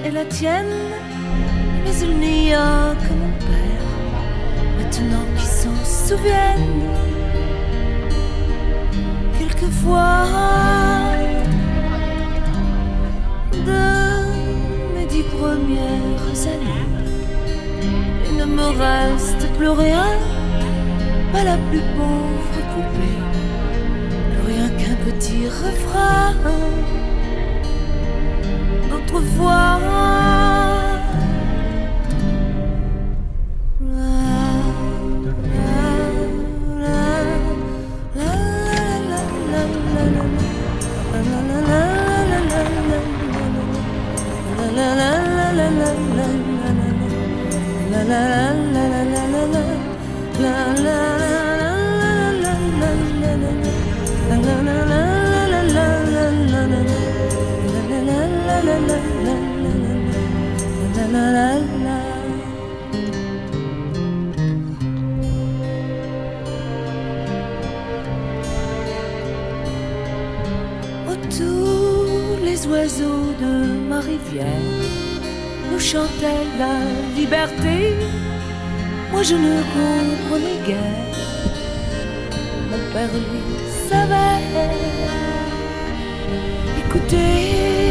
est la tienne, mais il n'y a que mon père, maintenant qui s'en souvienne. Quelquefois, de mes 10 premières années, il ne me reste plus rien, pas la plus pauvre poupée, plus rien qu'un petit refrain d'autrefois. Tous les oiseaux de ma rivière nous chantaient la liberté. Moi je ne comprenais guère, mon père lui savait. Écoutez,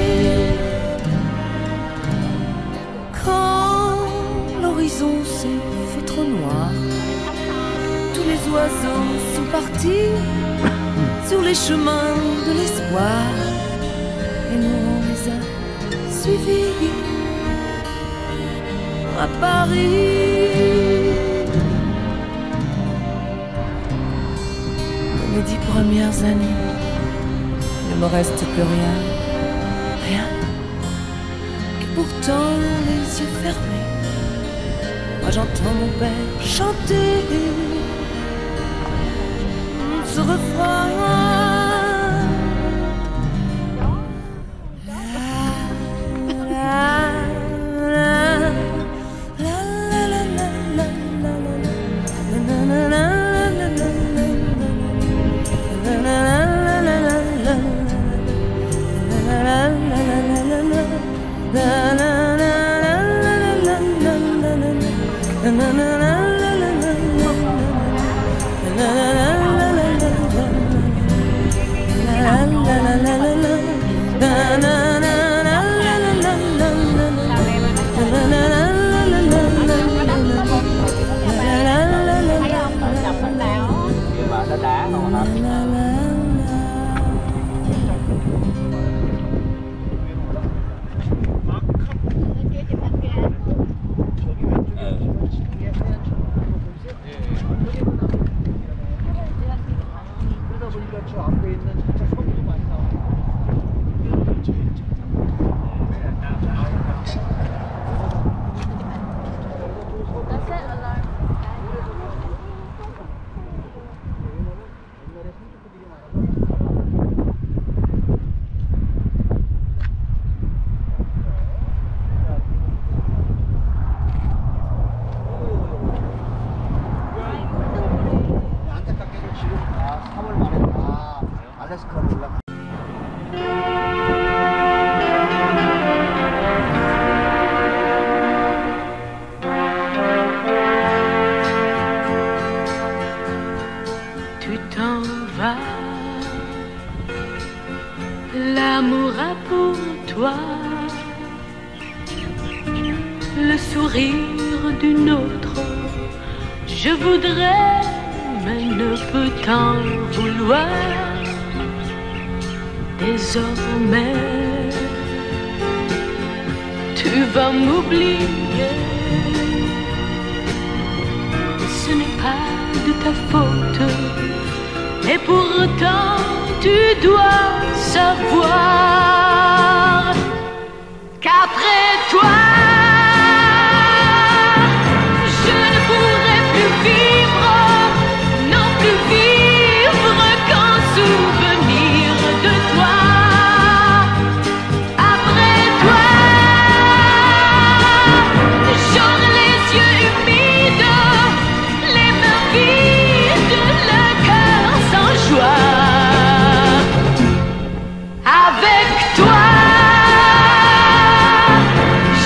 quand l'horizon s'est fait trop noir, tous les oiseaux sont partis sur les chemins de l'espoir, et nous on les a suivis à Paris. Dans mes 10 premières années, il ne me reste plus rien, rien. Et pourtant les yeux fermés, moi j'entends mon père chanter ce refrain. L'amour a pour toi le sourire d'une autre. Je voudrais, mais ne peux t'en vouloir. Désormais, tu vas m'oublier. Ce n'est pas de ta faute, et pourtant tu dois savoir qu'après toi, je ne pourrai plus vivre, non plus vivre qu'en souvenir de toi. Après toi, j'aurai les yeux humides, les mains vides, le cœur sans joie. Avec toi,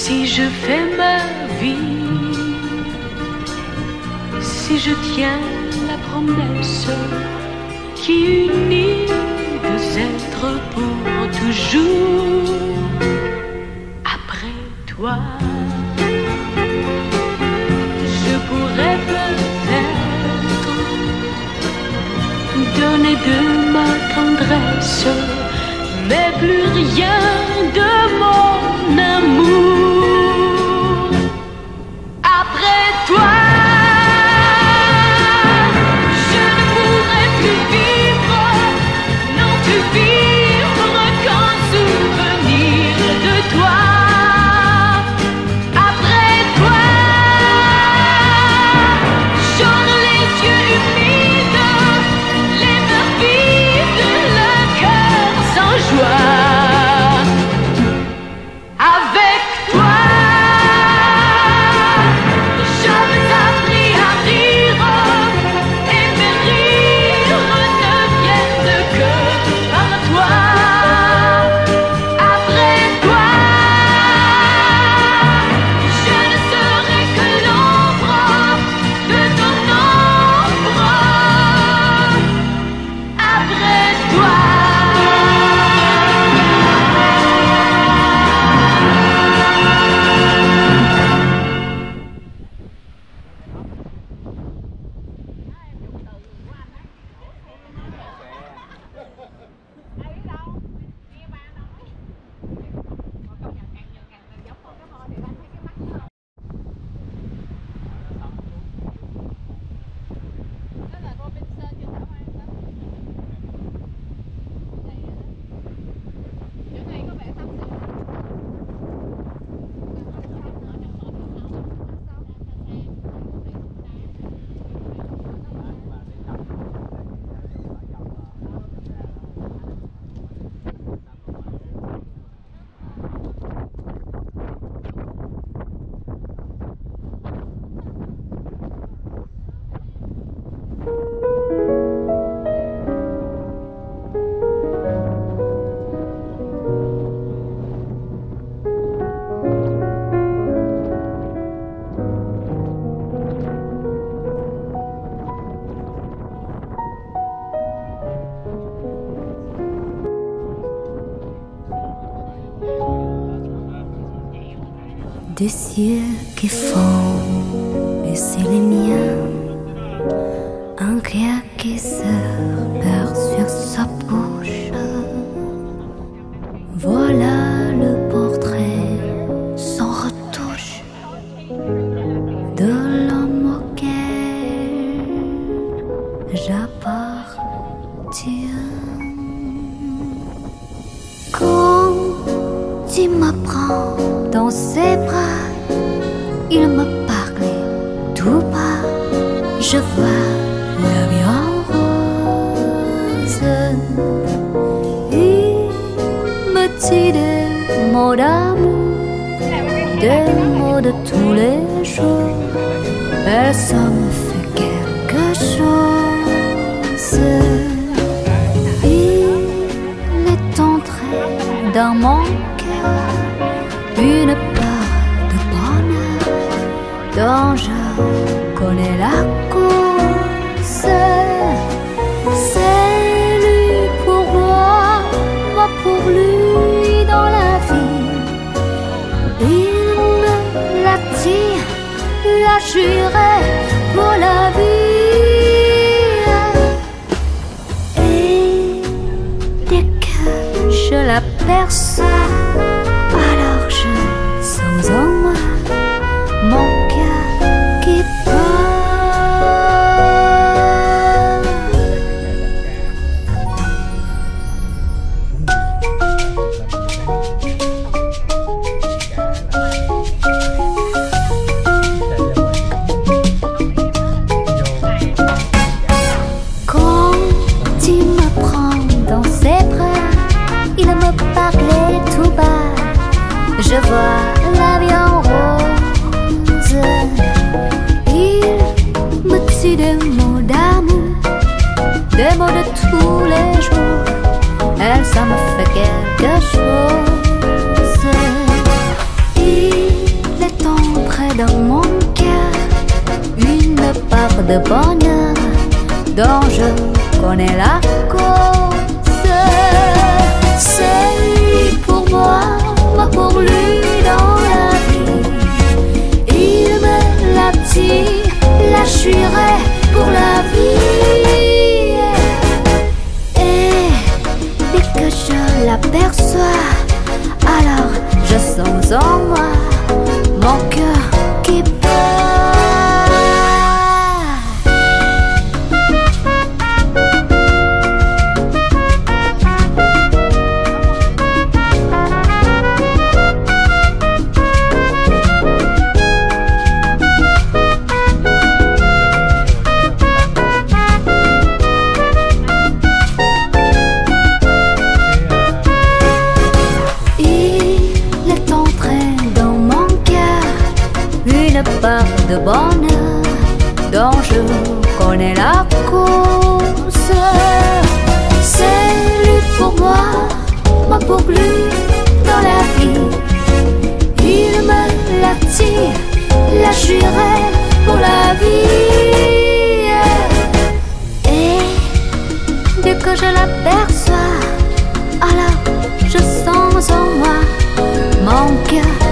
Si je fais ma vie, si je tiens la promesse qui unit deux êtres pour toujours, après toi, je pourrais peut-être donner de ma tendresse, mais plus rien de mon amour. Après toi, je ne pourrai plus vivre, non plus vivre qu'en souvenir de toi. Après toi, j'aurai les yeux humides, les mains vides, le cœur sans joie. Avec toi, j'avais appris à rire, et mes rires ne viennent que par toi. Après toi, je ne serai que l'ombre de ton ombre. Après toi. Des cieux qui font baisser les miens, un cri qui se perd sur sa bouche. Voilà le portrait sans retouche de l'homme auquel j'appartiens. Quand il me prend dans ses bras, il me parlait tout bas. Je vois la vie en rose. Il me dit des mots d'amour, des mots de tous les jours. Et ça me fait quelque chose. Il est entré dans mon cœur une part de bonheur dont je connais la cause. C'est lui pour moi pour lui dans la vie. Il me l'a dit, l'a juré pour la vie. Et dès que je l'aperçois, alors je sens en moi mon cœur qui bat. Quand il me prend dans ses bras, il me parlait tout bas. Je vois la vie en rose. Il me dit des mots d'amour, des mots de tous les jours. Et ça me fait quelque chose. Il de bonheur dont je connais la cause. C'est lui pour moi pour lui dans la vie. Il me l'attire, la jurait pour la vie. Et dès que je l'aperçois, alors je sens en moi mon cœur qui bat. Une part de bonheur dont je connais la cause. C'est lui pour moi pour lui dans la vie. Il me l'attire, la jurait pour la vie. Et dès que je l'aperçois, alors je sens en moi mon cœur